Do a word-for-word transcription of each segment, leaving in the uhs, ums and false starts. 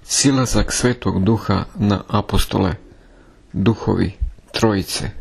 Silazak Svetog Duha na apostole, duhovi Trojice.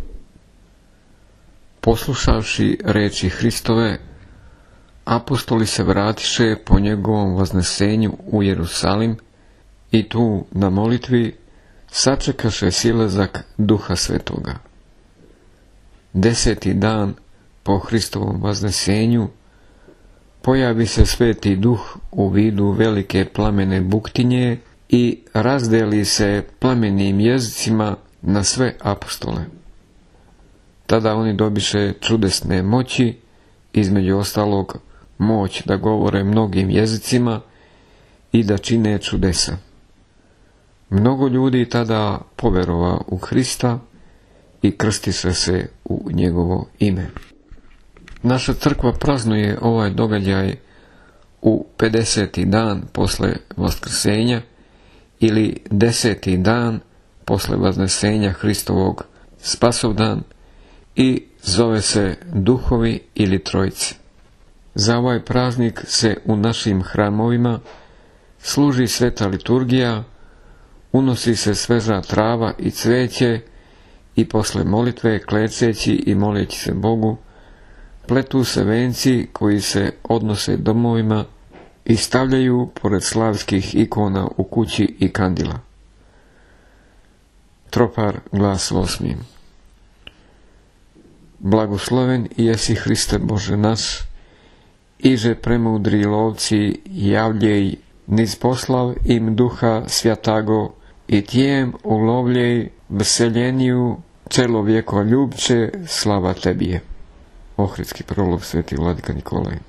Poslušavši reči Hristove, apostoli se vratiše po njegovom vaznesenju u Jerusalim i tu na molitvi sačekaše silazak Duha Svetoga. Deseti dan po Hristovom vaznesenju pojavi se Sveti Duh u vidu velike plamene buktinje i razdeli se plamenim jezicima na sve apostole. Tada oni dobiše čudesne moći, između ostalog moć da govore mnogim jezicima i da čine čudesa. Mnogo ljudi tada poverova u Hrista i krstiše se u njegovo ime. Naša crkva praznuje ovaj događaj u pedeseti dan posle vaskrsenja ili deseti dan posle vaznesenja Hristovog spasovdan i zove se duhovi ili trojice. Za ovaj praznik se u našim hramovima služi sveta liturgija, unosi se sveža trava i cveće i posle molitve klečeći i moleći se Bogu pletu se venci koji se odnose domovima i stavljaju pored slavskih ikona u kući i kandila. Tropar, glas osmi. Blagosloven jesi Hriste Bože naš, iže premudri lovci javljej, niz poslav im Duha Svjatago i tijem ulovljej veseljeniju celovjeko ljubče, slava Tebije. Ohridski prolog, Sveti Vladika Nikolaj.